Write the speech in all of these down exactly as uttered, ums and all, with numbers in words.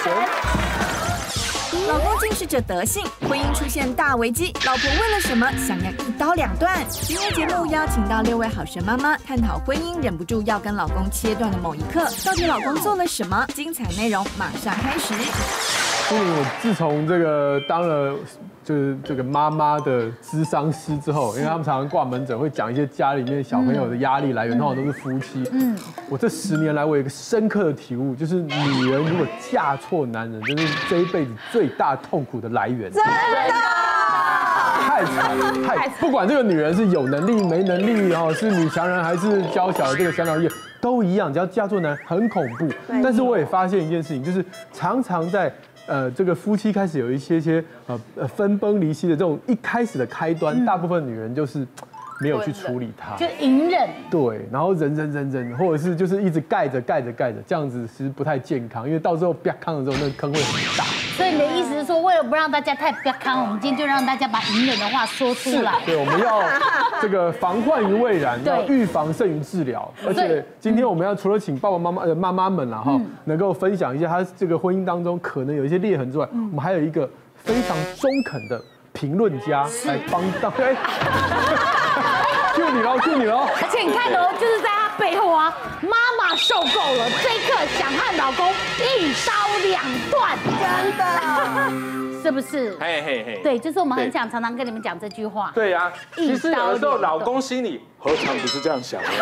神。 老公竟是这德性，婚姻出现大危机，老婆为了什么想要一刀两断？今天节目邀请到六位好神妈妈，探讨婚姻忍不住要跟老公切断的某一刻，到底老公做了什么？精彩内容马上开始。 所以我自从这个当了就是这个妈妈的咨商师之后，因为他们常常挂门诊，会讲一些家里面小朋友的压力来源，通常都是夫妻。嗯，我这十年来，我有一个深刻的体悟，就是女人如果嫁错男人，真是这一辈子最大痛苦的来源。真的。太惨了，太不管这个女人是有能力没能力，然后是女强人还是娇小的这个小鸟依人，都一样，只要嫁错男人很恐怖。但是我也发现一件事情，就是常常在呃这个夫妻开始有一些些呃呃分崩离析的这种一开始的开端，大部分女人就是没有去处理它， 就隐忍。 对，然后忍忍忍忍，或者是就是一直盖着盖着盖着，这样子其实不太健康，因为到时候啪康的时候，那个坑会很大。 所以你的意思是说，为了不让大家太不康，我们今天就让大家把隐忍的话说出来。 对，我们要这个防患于未然，要预防胜于治疗。而且今天我们要除了请爸爸妈妈呃妈妈们啦哈，能够分享一下他这个婚姻当中可能有一些裂痕之外，我们还有一个非常中肯的评论家来帮到。哎，就你喽，就你喽。 而且你看哦，就是在他背后啊，妈妈受够了，这一刻想和老公一刀两断，真的，是不是？ 嘿嘿嘿， 对，就是我们很想常常跟你们讲这句话。 对呀，其实有的时候老公心里何尝不是这样想的？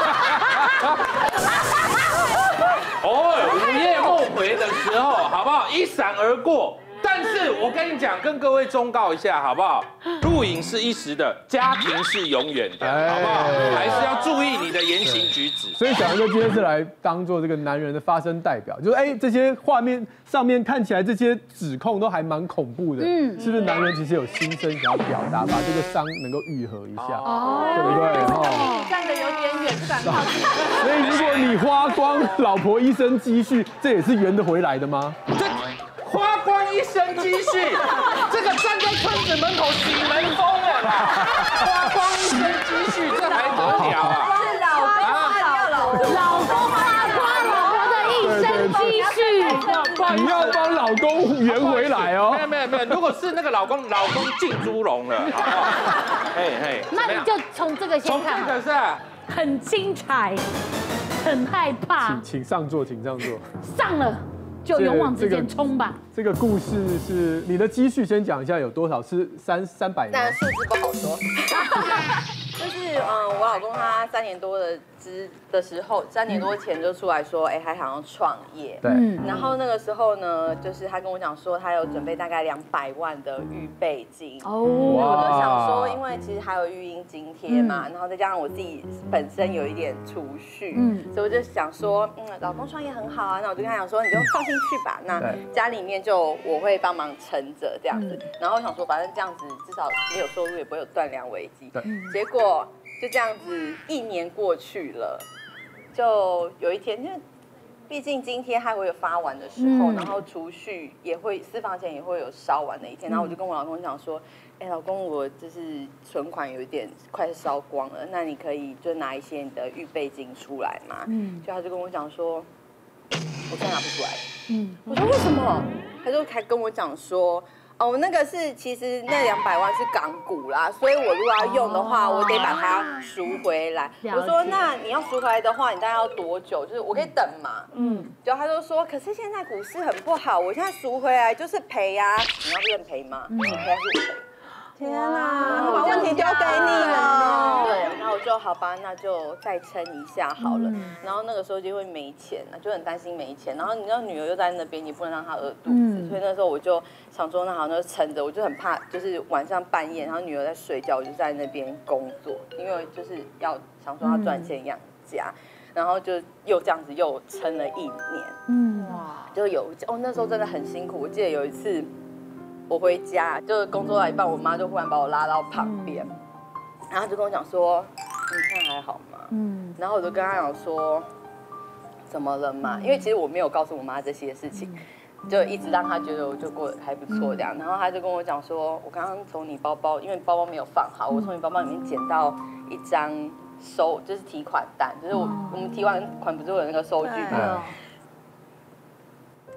偶尔午夜梦回的时候，好不好？一闪而过。但是我跟你讲，跟各位忠告一下，好不好？录影是一时的，家庭是永远的，好不好？还是要注意你的言行举止。 所以小杨哥今天是来当做这个男人的发声代表，就是哎，这些画面上面看起来这些指控都还蛮恐怖的，嗯，是不是男人其实有心声想要表达，把这个伤能够愈合一下，哦，对不对？哦， 站得有点远，不敢靠近。 所以如果你花光老婆一生积蓄，这也是圆得回来的吗？ 花光一生积蓄，这个站在村子门口洗门风了啦！花光一生积蓄，这还得了啊？ 是老公要老公， 老公花光老婆的一生积蓄， 你要帮老公圆回来哦。 没有没有没有，如果是那个老公，老公进猪笼了，好不好？嘿嘿， 那你就从这个先看， 从这个是很精彩，很害怕。 请请上座，请上座。 上了。就勇往直前冲吧！ 这个故事是你的积蓄，先讲一下有多少？是三三百但数字不好说。就是嗯，我老公他三年多的资的时候，三年多前就出来说，哎，他想要创业。 对。 然后那个时候呢，就是他跟我讲说，他有准备大概两百万的预备金。哦。我就想说，因为其实还有育婴津贴嘛，然后再加上我自己本身有一点储蓄，嗯，所以我就想说，嗯，老公创业很好啊，那我就跟他讲说，你就放进去吧，那家里面就我会帮忙撑着这样子。然后我想说，反正这样子至少没有收入，也不会有断粮危机。对。结果。就这样子，一年过去了，就有一天，因为毕竟津贴还会有发完的时候，然后储蓄也会私房钱也会有烧完的一天，然后我就跟我老公讲说，哎，老公，我就是存款有一点快烧光了，那你可以就拿一些你的预备金出来嘛？嗯，就他就跟我讲说，我现在拿不出来。嗯，我说为什么？他就还跟我讲说。哦，那个是其实那两百万是港股啦，所以我如果要用的话，我得把它赎回来。我说那你要赎回来的话，你大概要多久？就是我可以等嘛。嗯，就他就说，可是现在股市很不好，我现在赎回来就是赔呀。你要认赔吗？你赔还是我赔？天哪，把问题丢给你了。对，然后我就好吧，那就再撑一下好了。然后那个时候就会没钱了，就很担心没钱。然后你知道女儿又在那边，你不能让她饿肚子，所以那时候我就想说，那好，那就撑着。我就很怕，就是晚上半夜，然后女儿在睡觉，我就在那边工作，因为就是要想说要赚钱养家。然后就又这样子又撑了一年。嗯，哇，就有哦，那时候真的很辛苦。我记得有一次。我回家就是工作到一半，我妈就忽然把我拉到旁边，然后就跟我讲说：“你现在还好吗？”嗯，然后我就跟她讲说：“怎么了嘛？”因为其实我没有告诉我妈这些事情，就一直让她觉得我就过得还不错这样。然后她就跟我讲说：“我刚刚从你包包，因为包包没有放好，我从你包包里面捡到一张收，就是提款单，就是我我们提完款不是会有那个收据吗？”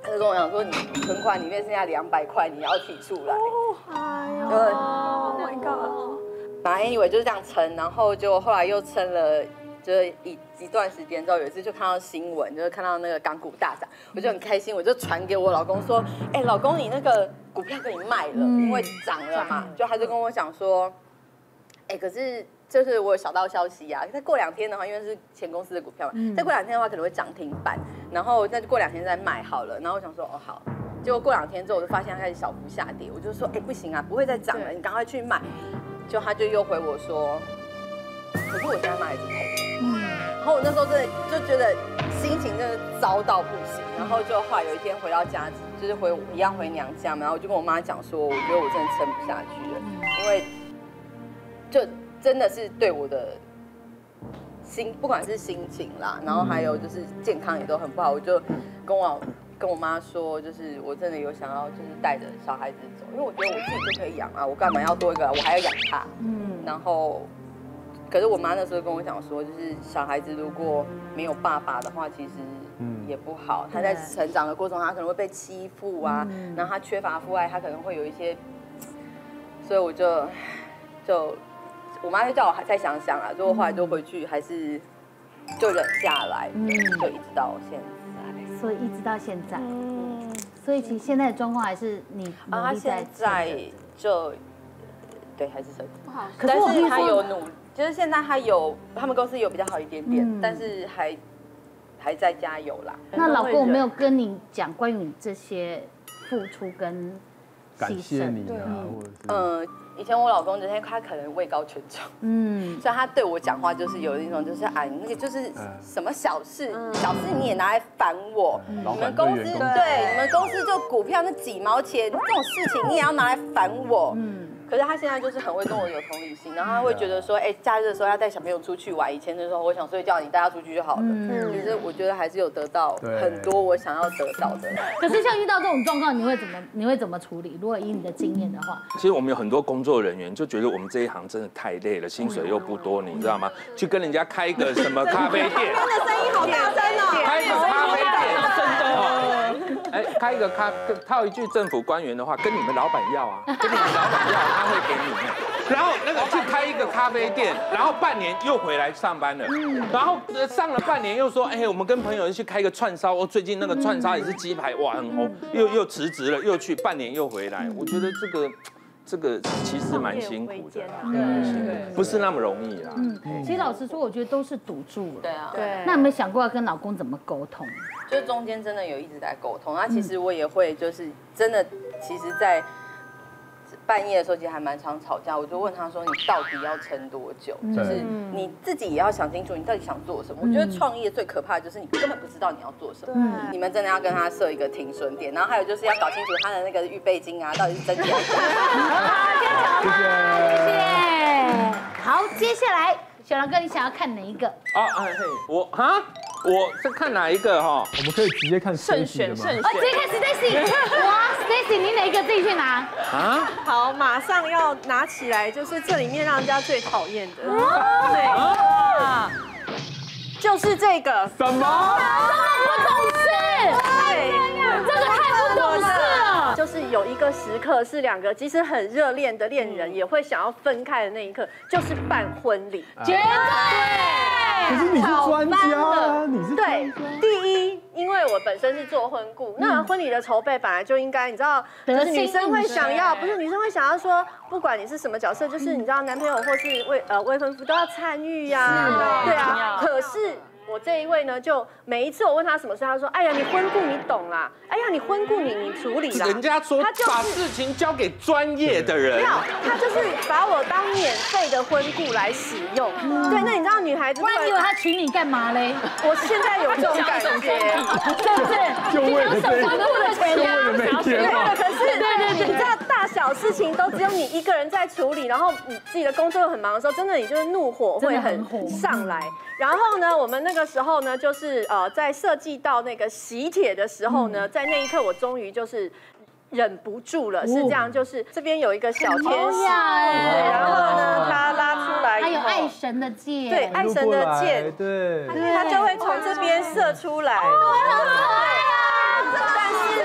他就跟我讲说，你存款里面剩下两百块，你要提出来。哎呦 ，Oh my god！ 反正 anyway 就是这样撑，然后就后来又撑了。就是一一段时间之后，有一次就看到新闻，就是看到那个港股大涨，我就很开心，我就传给我老公说，哎、欸，老公，你那个股票给你卖了，因为涨了嘛。就他就跟我讲说，哎、欸，可是就是我有小道消息啊，再过两天的话，因为是前公司的股票嘛，再过两天的话可能会涨停板，然后那就过两天再卖好了。然后我想说，哦好。结果过两天之后，我就发现它开始小幅下跌，我就说，哎、欸，不行啊，不会再涨了，你赶快去买。就他就又回我说，可是我现在卖一直赔。嗯，然后我那时候真的就觉得心情真的糟到不行，然后就后来有一天回到家，就是回一样回娘家嘛，然后我就跟我妈讲说，我觉得我真的撑不下去了，因为就真的是对我的心，不管是心情啦，然后还有就是健康也都很不好，我就跟我跟我妈说，就是我真的有想要就是带着小孩子走，因为我觉得我自己就可以养啊，我干嘛要多一个，我还要养他，嗯，然后。可是我妈那时候跟我讲说，就是小孩子如果没有爸爸的话，其实也不好。他在成长的过程中，他可能会被欺负啊，然后他缺乏父爱，他可能会有一些，所以我就就我妈就叫我再想想啊，最后后来就回去还是就忍下来，就一直到现在。 所以一直到现在，所以其实现在的状况还是你努力在在就对还是生不好，但是他有努。就是现在他有，他们公司有比较好一点点，嗯、但是还还在加油啦。 那老公有没有跟你讲关于你这些付出跟感谢你啊，或者是呃，以前我老公就是他可能位高权重，嗯，所以他对我讲话就是有一种就是啊，那个就是什么小事，嗯、小事你也拿来烦我，嗯、你们公司对你们公司就股票那几毛钱这种事情你也要拿来烦我，嗯。可是他现在就是很会跟我有同理心，然后他会觉得说，哎，假日的时候要带小朋友出去玩。以前的时候我想睡觉，你带他出去就好了。嗯，其实我觉得还是有得到很多我想要得到的。 可是像遇到这种状况，你会怎么你会怎么处理？如果以你的经验的话， 其实我们有很多工作人员就觉得我们这一行真的太累了，薪水又不多，你知道吗？去跟人家开一个什么咖啡店， 旁边的生意好大声哦， 开一个咖啡店，真的。哎，开一个咖，套一句政府官员的话，跟你们老板要啊，跟你们老板要，他会给你。然后那个去开一个咖啡店，然后半年又回来上班了，然后上了半年又说，哎，我们跟朋友去开一个串烧，哦，最近那个串烧也是鸡排，哇，很红，又又辞职了，又去，半年又回来。我觉得这个。这个其实蛮辛苦的啦，不是那么容易啦。嗯， 其实老实说，我觉得都是赌注了。 对啊， 对。那有没有想过要跟老公怎么沟通？ 就中间真的有一直在沟通，那其实我也会，就是真的，其实，在半夜的时候其实还蛮常吵架。我就问他说：“你到底要撑多久？就是你自己也要想清楚，你到底想做什么。”我觉得创业最可怕的就是你根本不知道你要做什么。你们真的要跟他设一个停损点，然后还有就是要搞清楚他的那个预备金啊，到底是增加还是减少。 谢谢，谢谢。好，接下来小梁哥，你想要看哪一个？ 哦，哎嘿，我哈。我是看哪一个哈？ 我们可以直接看胜选吗？ 哦，直接看 Stacy。哇 ，Stacy， 你哪一个自己去拿？ 啊？好，马上要拿起来，就是这里面让人家最讨厌的。对啊，就是这个。 什么？ 不懂事。对，这个太不懂事了。 就是有一个时刻是两个其实很热恋的恋人也会想要分开的那一刻，就是办婚礼。 绝对。 可是你是专家啊，你是对。第一，因为我本身是做婚顾，那婚礼的筹备本来就应该，你知道，就是女生会想要，不是女生会想要说，不管你是什么角色，就是你知道男朋友或是未呃未婚夫都要参与呀，对啊。可是我这一位呢，就每一次我问他什么事，他说：“哎呀，你婚顾你懂啦，哎呀，你婚顾你你处理啦。” 人家说把事情交给专业的人， 没有，他就是把我当免费的婚顾来使用。对，那你知道女孩子， 不然你以为他娶你干嘛嘞？ 我现在有这种感觉， 是不是？ 就为了这婚顾的钱呀， 对的。可是对对对，你知道大小事情都只有你一个人在处理，然后你自己的工作又很忙的时候，真的你就是怒火会很上来。然后呢，我们那个时候呢，就是呃，在设计到那个喜帖的时候呢，在那一刻我终于就是忍不住了，是这样，就是这边有一个小天使，对，然后呢，它拉出来， 还有爱神的箭， 对，爱神的箭， 对， 它就会从这边射出来，对，但是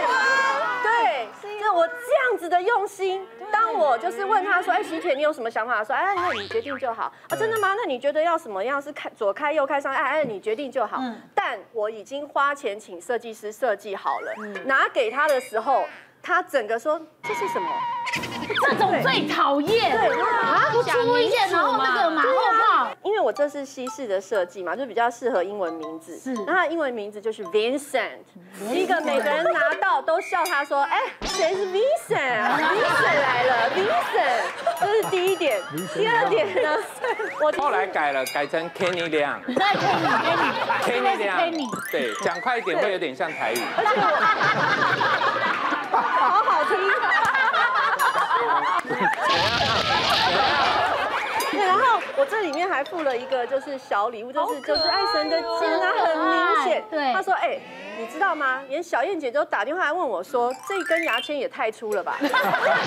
这样子的用心，当我就是问他说，哎，喜帖你有什么想法？说，哎，那你决定就好。啊，真的吗？那你觉得要什么样是开左开右开上？哎哎，你决定就好。但我已经花钱请设计师设计好了，拿给他的时候，他整个说这是什么？ 这种最讨厌，对啊，不出意见，然后那个马后炮。 因为我这是西式的设计嘛，就比较适合英文名字。是，那他的英文名字就是 Vincent。第一个每个人拿到都笑他说，哎，谁是 Vincent？Vincent 来了 ，Vincent， 这是第一点。第二点呢， 我后来改了，改成 Kenny 亮。 对 ，Kenny，Kenny，Kenny 亮。 对，讲快一点会有点像台语。 好好听。对，然后我这里面还附了一个就是小礼物，就是就是爱神的剑啊，很明显。对，他说，哎，你知道吗？连小燕姐都打电话来问我说，这根牙签也太粗了吧？我就觉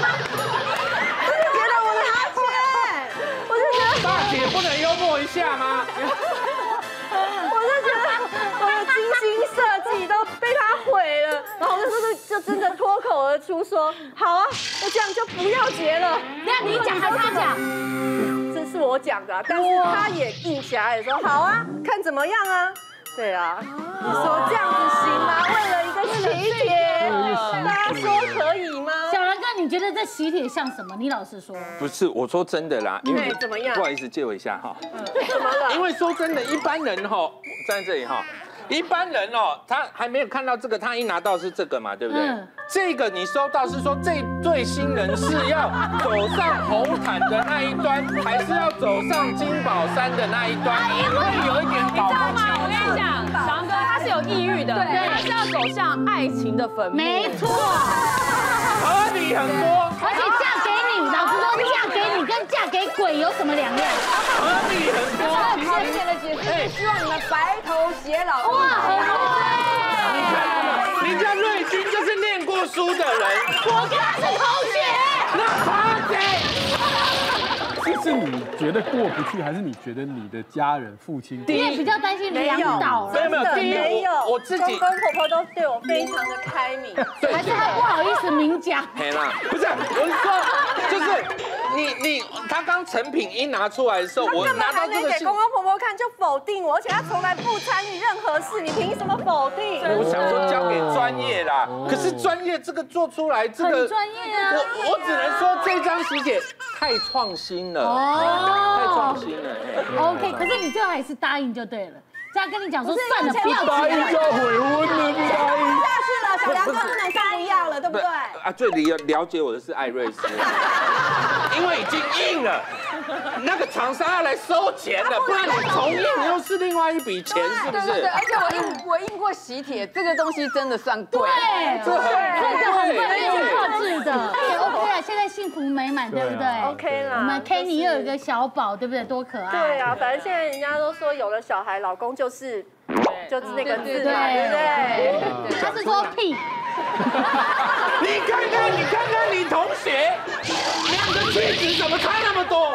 得我的牙签，我就觉得大姐不能幽默一下吗？ 我就觉得我的精心设计都被他毁了，然后我就就真的脱口而出说，好啊，那这样就不要结了。 那你讲还是他讲？ 这是我讲的，但是他也硬起来说，好啊，看怎么样啊。对啊，你说这样子行吗？为了一个喜帖，大家说可以吗？ 小然哥，你觉得这喜帖像什么？你老实说。 不是，我说真的啦，因为怎么样？ 不好意思，借我一下哈。 怎么了？ 因为说真的，一般人哈站在这里哈，一般人哦，他还没有看到这个，他一拿到是这个嘛，对不对？嗯、这个你收到是说这对新人是要走上红毯的那一端，还是要走上金宝山的那一端？因为有一点搞不清楚。 我跟你讲，小杨哥他是有抑郁的，对，他是要走向爱情的坟墓。 没错， 合理很多。 而且嫁给你，老实说，嫁给你跟嫁给鬼有什么两样？ 合理很多。 好明显的解释，希望你们白头偕老。 哇，很对。你看，人家瑞君就是念过书的人， 我跟他是同学。 那他谁？ 是你觉得过不去，还是你觉得你的家人父亲？ 你也比较担心两倒了。 没有没有，第一没有， 我自己公公婆婆都对我非常的开明， 还是他不好意思明讲。 没啦，不是，我是说，就是你你他刚成品一拿出来的时候，我拿到这个给公公婆婆看就否定我，而且他从来不参与任何事，你凭什么否定？ 我想说交给专业啦，可是专业这个做出来这个很专业啊， 我我只能说这张喜帖太创新了。哦，太创新了。 OK， 可是你最后还是答应就对了。这样跟你讲说，算了，不要答应就要悔婚了，不答应下去了，小梁哥不能说不要了，对不对？ 啊，最了了解我的是艾瑞斯，因为已经印了，那个厂商要来收钱了，不然你重印又是另外一笔钱，是不是？ 对对对，而且我印我印过喜帖，这个东西真的算贵， 对， 这很这个很贵， 贵， 因为是特制的。也 OK 啊，现在幸福美满，对不对 ？OK 啦。 我们 Kenny 又有一个小宝，对不对？多可爱。 对啊，反正现在人家都说有了小孩，老公就是就是那个字嘛，对不对？ 他是说屁。 你看看，你看看你同学，两个气质怎么差那么多？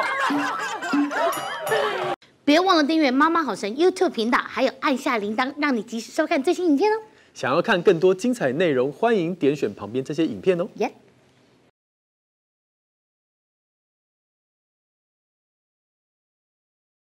别忘了订阅妈妈好神 YouTube 频道，还有按下铃铛，让你及时收看最新影片哦。 想要看更多精彩内容，欢迎点选旁边这些影片哦。 耶、yeah